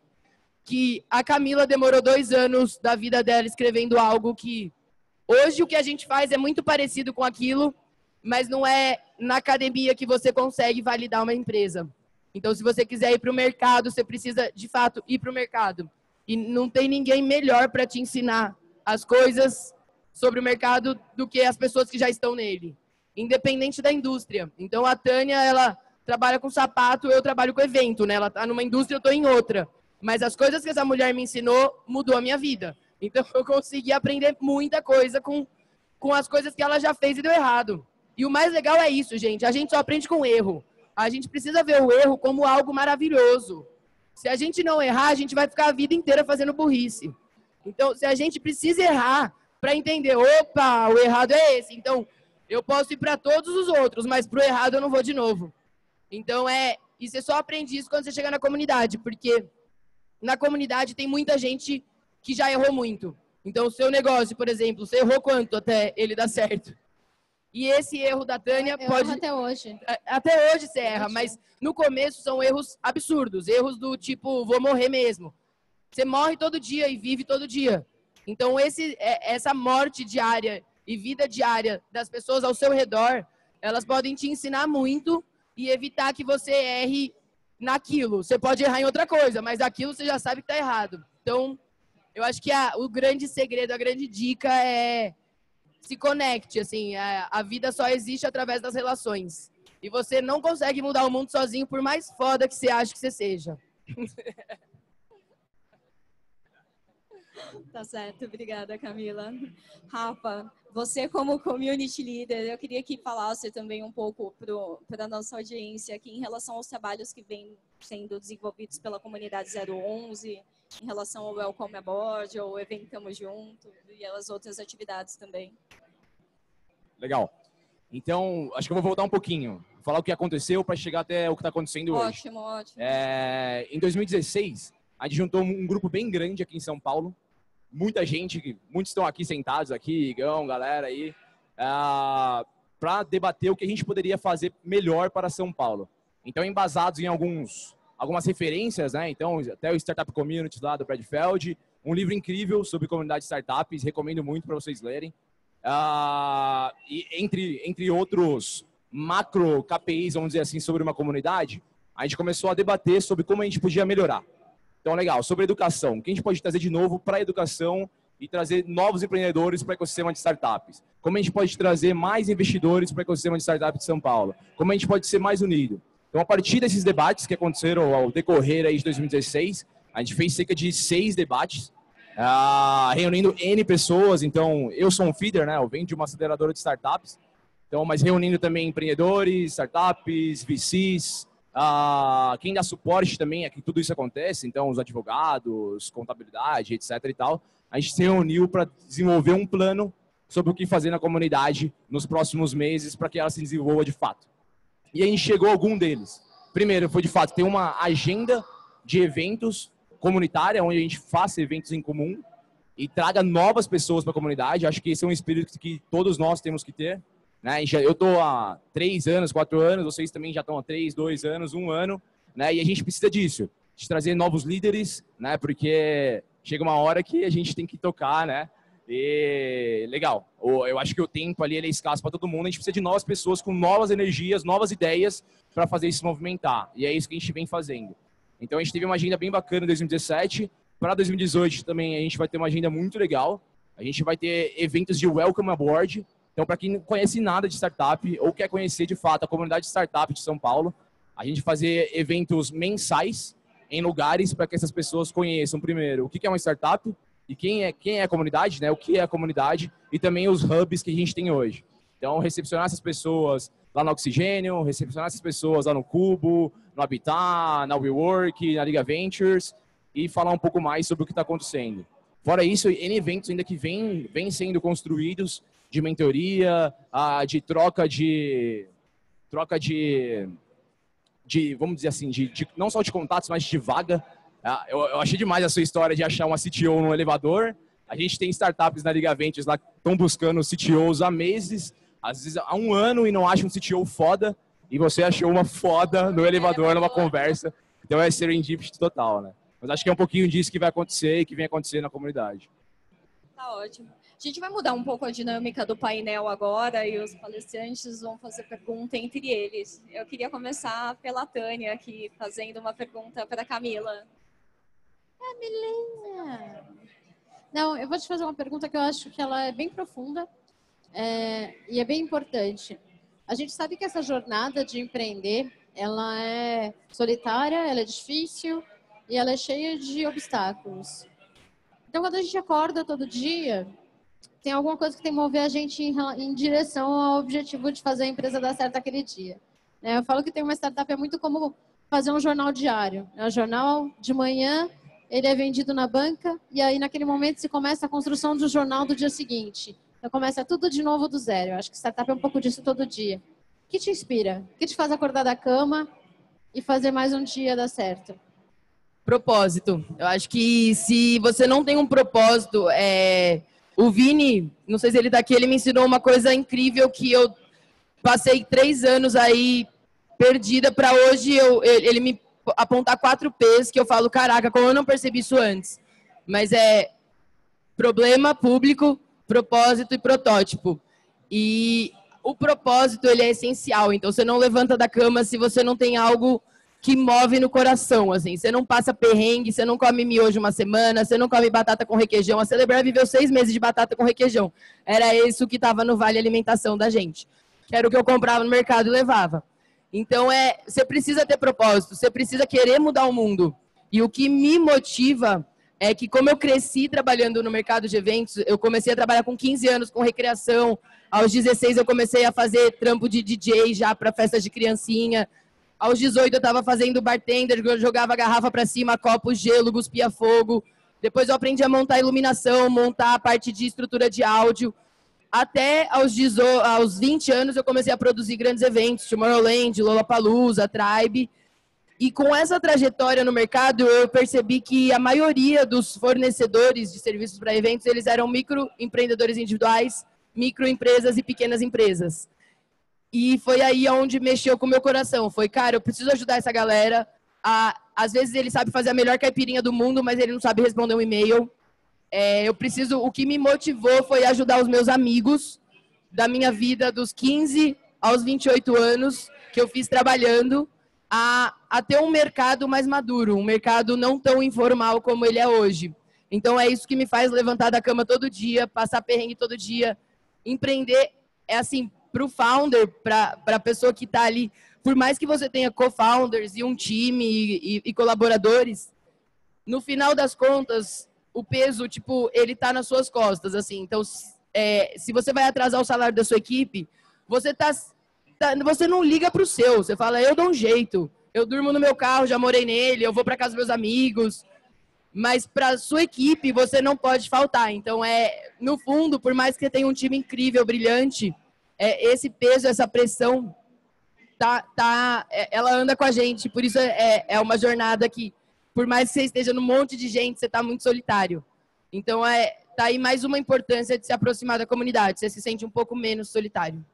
que a Camila demorou dois anos da vida dela escrevendo algo que... Hoje, o que a gente faz é muito parecido com aquilo, mas não é na academia que você consegue validar uma empresa. Então, se você quiser ir para o mercado, você precisa, de fato, ir para o mercado. E não tem ninguém melhor para te ensinar as coisas sobre o mercado do que as pessoas que já estão nele, independente da indústria. Então, a Tânia, ela trabalha com sapato, eu trabalho com evento, né? Ela está numa indústria, eu estou em outra. Mas as coisas que essa mulher me ensinou mudou a minha vida. Então, eu consegui aprender muita coisa com, com as coisas que ela já fez e deu errado. E o mais legal é isso, gente. A gente só aprende com erro. A gente precisa ver o erro como algo maravilhoso. Se a gente não errar, a gente vai ficar a vida inteira fazendo burrice. Então, se a gente precisa errar para entender, opa, o errado é esse. Então, eu posso ir para todos os outros, mas para o errado eu não vou de novo. Então, é, e você só aprende isso quando você chega na comunidade, porque na comunidade tem muita gente que já errou muito. Então, o seu negócio, por exemplo, você errou quanto até ele dar certo? E esse erro da Tânia eu pode... erro até hoje. Até hoje você erra, mas no começo são erros absurdos. Erros do tipo, vou morrer mesmo. Você morre todo dia e vive todo dia. Então, esse, essa morte diária e vida diária das pessoas ao seu redor, elas podem te ensinar muito e evitar que você erre naquilo. Você pode errar em outra coisa, mas aquilo você já sabe que está errado. Então, eu acho que a, o grande segredo, a grande dica é se conecte. Assim, a, a vida só existe através das relações. E você não consegue mudar o mundo sozinho, por mais foda que você ache que você seja. Tá certo, obrigada, Camila. Rafa, você como community leader, eu queria que falasse também um pouco para a nossa audiência aqui em relação aos trabalhos que vêm sendo desenvolvidos pela comunidade zero onze, em relação ao Welcome Aboard, ao evento Tamo Junto e as outras atividades também. Legal. Então, acho que eu vou voltar um pouquinho, falar o que aconteceu para chegar até o que está acontecendo hoje. Ótimo, ótimo. É, em dois mil e dezesseis, a gente juntou um grupo bem grande aqui em São Paulo. Muita gente, muitos estão aqui sentados aqui, Igão, galera aí, uh, para debater o que a gente poderia fazer melhor para São Paulo. Então, embasados em alguns, algumas referências, né? Então, até o Startup Community lá do Brad Feld, um livro incrível sobre comunidade de startups, recomendo muito para vocês lerem. Uh, e entre, entre outros macro K P Is, vamos dizer assim, sobre uma comunidade, a gente começou a debater sobre como a gente podia melhorar. Então, legal, sobre educação. O que a gente pode trazer de novo para a educação e trazer novos empreendedores para o ecossistema de startups? Como a gente pode trazer mais investidores para o ecossistema de startups de São Paulo? Como a gente pode ser mais unido? Então, a partir desses debates que aconteceram ao decorrer aí de dois mil e dezesseis, a gente fez cerca de seis debates, uh, reunindo N pessoas. Então, eu sou um feeder, né? Eu venho de uma aceleradora de startups. Então, mas reunindo também empreendedores, startups, V Cs, Uh, quem dá suporte também é que tudo isso acontece, então os advogados, contabilidade, etc e tal, a gente se reuniu para desenvolver um plano sobre o que fazer na comunidade nos próximos meses para que ela se desenvolva de fato. E a gente chegou a algum deles. Primeiro foi de fato ter uma agenda de eventos comunitária, onde a gente faça eventos em comum. e traga novas pessoas para a comunidade. Acho que esse é um espírito que todos nós temos que ter. Né? Eu estou há três anos, quatro anos, vocês também já estão há três, dois anos, um ano, né? E a gente precisa disso, de trazer novos líderes, né? Porque chega uma hora que a gente tem que tocar, né? E legal, eu acho que o tempo ali ele é escasso para todo mundo, a gente precisa de novas pessoas com novas energias, novas ideias para fazer isso se movimentar, e é isso que a gente vem fazendo. Então a gente teve uma agenda bem bacana em dois mil e dezessete, para dois mil e dezoito também a gente vai ter uma agenda muito legal, a gente vai ter eventos de Welcome Aboard, então para quem não conhece nada de startup ou quer conhecer de fato a comunidade de startup de São Paulo, a gente fazer eventos mensais em lugares para que essas pessoas conheçam primeiro o que é uma startup, e quem é, quem é a comunidade, né? O que é a comunidade e também os hubs que a gente tem hoje. Então, recepcionar essas pessoas lá no Oxigênio, recepcionar essas pessoas lá no Cubo, no Habitat, na WeWork, na Liga Ventures e falar um pouco mais sobre o que está acontecendo. Fora isso, N eventos ainda que vêm vem sendo construídos de mentoria, de troca de... troca de, de vamos dizer assim, de, de, não só de contatos, mas de vaga. Eu, eu achei demais a sua história de achar uma C T O no elevador. A gente tem startups na Liga Ventures lá que estão buscando C T Os há meses, às vezes há um ano e não acham um C T O foda, e você achou uma foda no elevador, numa conversa. Então é serendipity total, né? Mas acho que é um pouquinho disso que vai acontecer e que vem acontecer na comunidade. Tá ótimo. A gente vai mudar um pouco a dinâmica do painel agora e os palestrantes vão fazer pergunta entre eles. Eu queria começar pela Tânia aqui, fazendo uma pergunta para a Camila. Camilinha! Não, eu vou te fazer uma pergunta que eu acho que ela é bem profunda é, e é bem importante. A gente sabe que essa jornada de empreender, ela é solitária, ela é difícil e ela é cheia de obstáculos. Então, quando a gente acorda todo dia, tem alguma coisa que tem que mover a gente em, em direção ao objetivo de fazer a empresa dar certo aquele dia. É, eu falo que tem uma startup, é muito como fazer um jornal diário. É um jornal de manhã, ele é vendido na banca e aí naquele momento se começa a construção do jornal do dia seguinte. Então começa tudo de novo do zero. Eu acho que startup é um pouco disso todo dia. O que te inspira? O que te faz acordar da cama e fazer mais um dia dar certo? Propósito. Eu acho que se você não tem um propósito, é... o Vini, não sei se ele tá aqui, ele me ensinou uma coisa incrível que eu passei três anos aí perdida para hoje eu, ele me apontar quatro P's que eu falo, caraca, como eu não percebi isso antes. Mas é problema, público, propósito e protótipo. E o propósito, ele é essencial. Então, você não levanta da cama se você não tem algo que move no coração, assim. Você não passa perrengue, você não come miojo uma semana, você não come batata com requeijão. A Celebrar viveu seis meses de batata com requeijão. Era isso que estava no Vale Alimentação da gente. Que era o que eu comprava no mercado e levava. Então, é, você precisa ter propósito, você precisa querer mudar o mundo. E o que me motiva é que, como eu cresci trabalhando no mercado de eventos, eu comecei a trabalhar com quinze anos com recreação. Aos dezesseis, eu comecei a fazer trampo de D J já para festas de criancinha. Aos dezoito, eu estava fazendo bartender, eu jogava garrafa para cima, copo, gelo, cuspia fogo. Depois, eu aprendi a montar iluminação, montar a parte de estrutura de áudio. Até aos, aos vinte anos, eu comecei a produzir grandes eventos, Tomorrowland, Lollapalooza, Tribe. E com essa trajetória no mercado, eu percebi que a maioria dos fornecedores de serviços para eventos, eles eram microempreendedores individuais, microempresas e pequenas empresas. E foi aí onde mexeu com o meu coração. Foi, cara, eu preciso ajudar essa galera. A, às vezes ele sabe fazer a melhor caipirinha do mundo, mas ele não sabe responder um e-mail. É, eu preciso, o que me motivou foi ajudar os meus amigos da minha vida dos quinze aos vinte e oito anos que eu fiz trabalhando a, a ter um mercado mais maduro, um mercado não tão informal como ele é hoje. Então é isso que me faz levantar da cama todo dia, passar perrengue todo dia. Empreender é assim, para o founder, para a pessoa que está ali, por mais que você tenha co-founders e um time e, e, e colaboradores, no final das contas, o peso, tipo, ele tá nas suas costas, assim. Então, é, se você vai atrasar o salário da sua equipe, você tá, tá você não liga pro seu. Você fala, eu dou um jeito. Eu durmo no meu carro, já morei nele, eu vou para casa dos meus amigos. Mas para sua equipe, você não pode faltar. Então, é, no fundo, por mais que você tenha um time incrível, brilhante, é, esse peso, essa pressão, tá, tá, é, ela anda com a gente. Por isso, é, é uma jornada que, por mais que você esteja num monte de gente, você está muito solitário. Então, é, tá aí mais uma importância de se aproximar da comunidade. Você se sente um pouco menos solitário.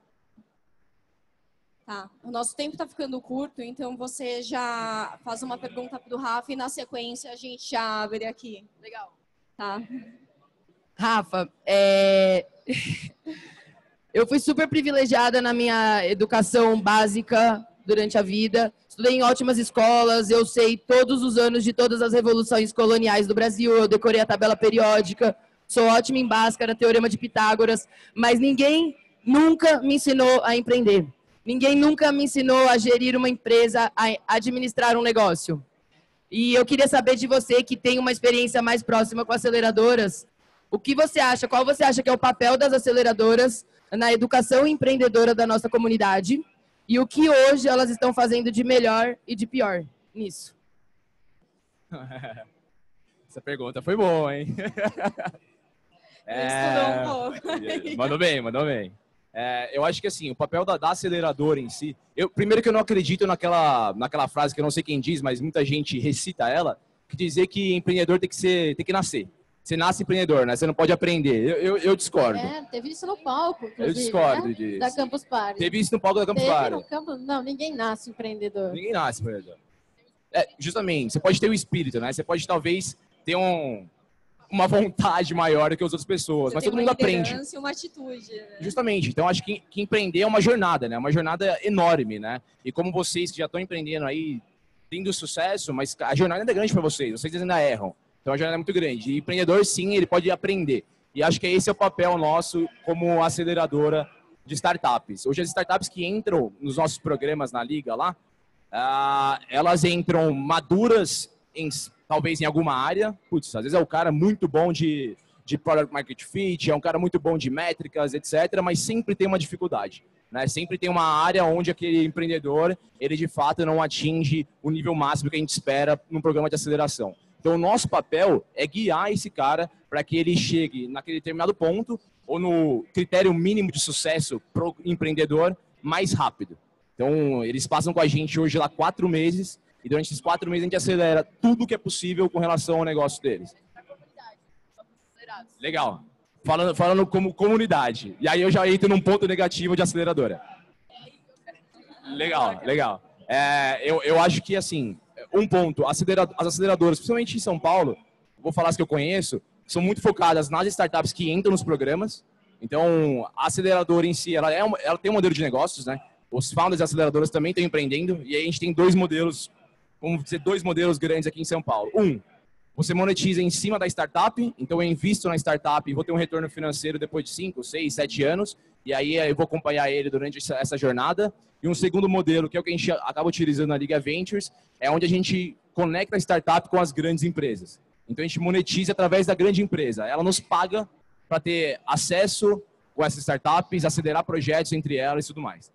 Tá, o nosso tempo está ficando curto, então você já faz uma pergunta para o Rafa e na sequência a gente já abre aqui. Legal. Tá. Rafa, é... eu fui super privilegiada na minha educação básica durante a vida. Estudei em ótimas escolas, eu sei todos os anos de todas as revoluções coloniais do Brasil, eu decorei a tabela periódica, sou ótima em Bhaskara, teorema de Pitágoras, mas ninguém nunca me ensinou a empreender. Ninguém nunca me ensinou a gerir uma empresa, a administrar um negócio. E eu queria saber de você, que tem uma experiência mais próxima com aceleradoras, o que você acha, qual você acha que é o papel das aceleradoras na educação empreendedora da nossa comunidade e o que hoje elas estão fazendo de melhor e de pior nisso? Essa pergunta foi boa, hein? É... um pouco. Mandou bem, mandou bem. É, eu acho que assim, o papel da, da aceleradora em si, eu, primeiro que eu não acredito naquela, naquela frase que eu não sei quem diz, mas muita gente recita ela, que dizer que empreendedor tem que ser, tem que nascer. Você nasce empreendedor, né? Você não pode aprender. Eu, eu, eu discordo. É, teve isso no palco, inclusive. Eu discordo né? disso. Da Campus Party. Teve isso no palco da Campus Teve Party. no Campus... Não, ninguém nasce empreendedor. Ninguém nasce empreendedor. É, justamente, você pode ter o espírito, né? Você pode talvez ter um, uma vontade maior do que as outras pessoas, Você mas tem todo mundo uma aprende. liderança e uma atitude. Né? Justamente. Então, acho que, que empreender é uma jornada, né? Uma jornada enorme, né? E como vocês que já estão empreendendo aí, tendo sucesso, mas a jornada ainda é grande para vocês. Vocês ainda erram. Então, a jornada é muito grande. E empreendedor, sim, ele pode aprender. E acho que esse é o papel nosso como aceleradora de startups. Hoje, as startups que entram nos nossos programas na Liga lá, uh, elas entram maduras, em, talvez em alguma área. Putz, às vezes é o cara muito bom de, de product market fit, é um cara muito bom de métricas, etcétera. Mas sempre tem uma dificuldade. Né? Sempre tem uma área onde aquele empreendedor, ele de fato não atinge o nível máximo que a gente espera num programa de aceleração. Então, o nosso papel é guiar esse cara para que ele chegue naquele determinado ponto ou no critério mínimo de sucesso para o empreendedor mais rápido. Então, eles passam com a gente hoje lá quatro meses e durante esses quatro meses a gente acelera tudo o que é possível com relação ao negócio deles. Legal. Falando, falando como comunidade. E aí eu já entro num ponto negativo de aceleradora. Legal, legal. É, eu, eu acho que, assim... Um ponto, as aceleradoras, principalmente em São Paulo, vou falar as que eu conheço, são muito focadas nas startups que entram nos programas. Então, a aceleradora em si, ela, é uma, ela tem um modelo de negócios, né? Os founders das aceleradoras também estão empreendendo, e aí a gente tem dois modelos, vamos dizer, dois modelos grandes aqui em São Paulo. Um, você monetiza em cima da startup, então eu invisto na startup e vou ter um retorno financeiro depois de cinco, seis, sete anos, e aí eu vou acompanhar ele durante essa jornada. E um segundo modelo, que é o que a gente acaba utilizando na Liga Ventures, é onde a gente conecta a startup com as grandes empresas. Então, a gente monetiza através da grande empresa. Ela nos paga para ter acesso com essas startups, acelerar projetos entre elas e tudo mais.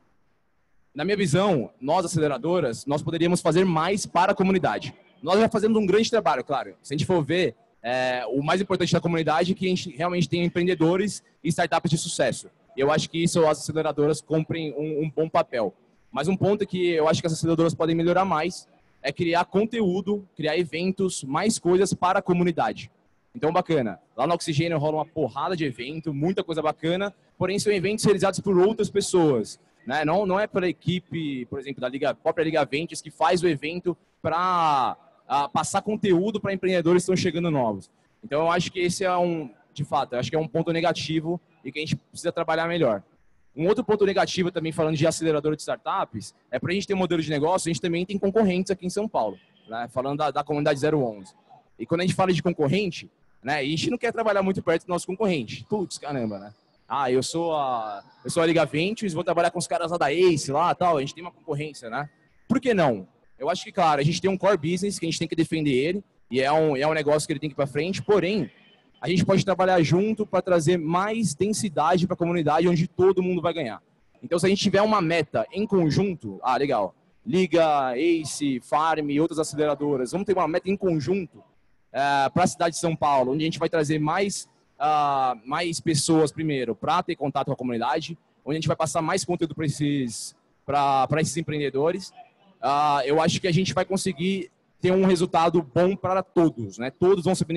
Na minha visão, nós, aceleradoras, nós poderíamos fazer mais para a comunidade. Nós já fazemos um grande trabalho, claro. Se a gente for ver, é, o mais importante da comunidade é que a gente realmente tem empreendedores e startups de sucesso. Eu acho que isso as aceleradoras cumprem um, um bom papel. Mas um ponto que eu acho que as aceleradoras podem melhorar mais é criar conteúdo, criar eventos, mais coisas para a comunidade. Então, bacana. Lá no Oxigênio rola uma porrada de evento, muita coisa bacana, porém são eventos realizados por outras pessoas. Né? Não, não é pela equipe, por exemplo, da Liga, própria Liga Ventures que faz o evento para passar conteúdo para empreendedores que estão chegando novos. Então, eu acho que esse é um, de fato, eu acho que é um ponto negativo e que a gente precisa trabalhar melhor. Um outro ponto negativo também, falando de aceleradora de startups, é para a gente ter um modelo de negócio, a gente também tem concorrentes aqui em São Paulo, né? Falando da, da comunidade zero onze. E quando a gente fala de concorrente, né, a gente não quer trabalhar muito perto do nosso concorrente. Putz, caramba, né? Ah, eu sou a, eu sou a Liga Ventures, vou trabalhar com os caras lá da Ace, lá tal, a gente tem uma concorrência, né? Por que não? Eu acho que, claro, a gente tem um core business que a gente tem que defender ele, e é um, é um negócio que ele tem que ir para frente, porém, a gente pode trabalhar junto para trazer mais densidade para a comunidade onde todo mundo vai ganhar. Então, se a gente tiver uma meta em conjunto, ah, legal, Liga, Ace, Farm e outras aceleradoras, vamos ter uma meta em conjunto uh, para a cidade de São Paulo, onde a gente vai trazer mais, uh, mais pessoas, primeiro, para ter contato com a comunidade, onde a gente vai passar mais conteúdo para esses, para esses empreendedores. Uh, eu acho que a gente vai conseguir ter um resultado bom para todos, né? Todos vão se beneficiar.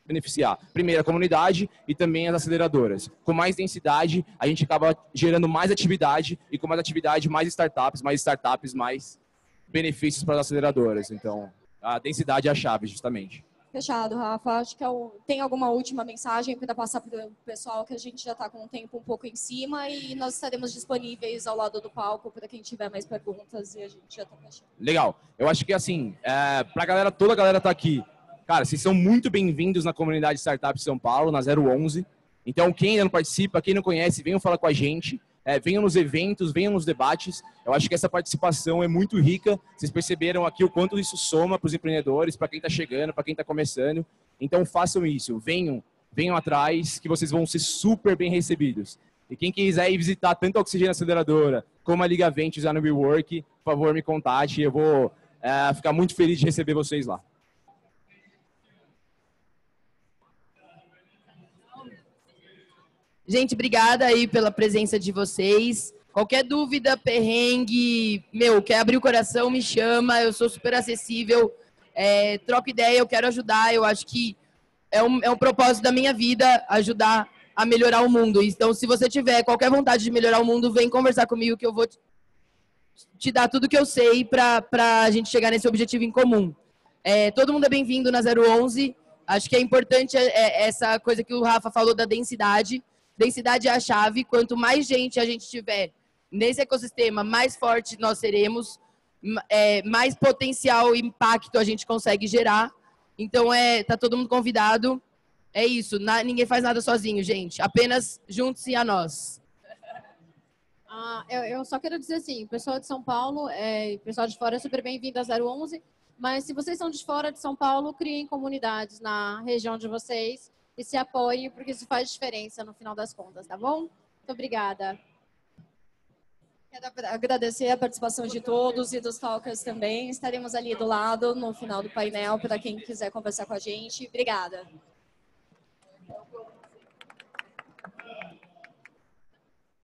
beneficiar, primeiro, a comunidade e também as aceleradoras. Com mais densidade, a gente acaba gerando mais atividade e com mais atividade, mais startups, mais startups, mais benefícios para as aceleradoras. Então, a densidade é a chave, justamente. Fechado, Rafa. Acho que é o... tem alguma última mensagem para passar para o pessoal, que a gente já está com o tempo um pouco em cima e nós estaremos disponíveis ao lado do palco para quem tiver mais perguntas e a gente já está fechando. Legal. Eu acho que, assim, é, para a galera, toda a galera tá aqui. Cara, vocês são muito bem-vindos na comunidade Startup São Paulo, na zero onze. Então, quem ainda não participa, quem não conhece, venham falar com a gente. É, venham nos eventos, venham nos debates. Eu acho que essa participação é muito rica. Vocês perceberam aqui o quanto isso soma para os empreendedores, para quem está chegando, para quem está começando. Então façam isso, venham, venham atrás, que vocês vão ser super bem recebidos. E quem quiser ir visitar tanto a Oxigênio Aceleradora como a Liga Ventures e a WeWork, por favor, me contate. Eu vou é, ficar muito feliz de receber vocês lá. Gente, obrigada aí pela presença de vocês. Qualquer dúvida, perrengue, meu, quer abrir o coração, me chama. Eu sou super acessível. É, troca ideia, eu quero ajudar. Eu acho que é um, é um propósito da minha vida ajudar a melhorar o mundo. Então, se você tiver qualquer vontade de melhorar o mundo, vem conversar comigo que eu vou te, te dar tudo que eu sei para a gente chegar nesse objetivo em comum. É, todo mundo é bem-vindo na zero onze. Acho que é importante é, essa coisa que o Rafa falou da densidade. Densidade é a chave. Quanto mais gente a gente tiver nesse ecossistema, mais forte nós seremos, é, mais potencial e impacto a gente consegue gerar. Então, é, tá todo mundo convidado. É isso, na, ninguém faz nada sozinho, gente. Apenas junte-se a nós. Ah, eu, eu só quero dizer assim, o pessoal de São Paulo, é, o pessoal de fora é super bem-vindo a zero onze, mas se vocês são de fora de São Paulo, criem comunidades na região de vocês e se apoiem, porque isso faz diferença no final das contas, tá bom? Muito obrigada. Quero agradecer a participação de todos e dos talkers também. Estaremos ali do lado no final do painel para quem quiser conversar com a gente. Obrigada.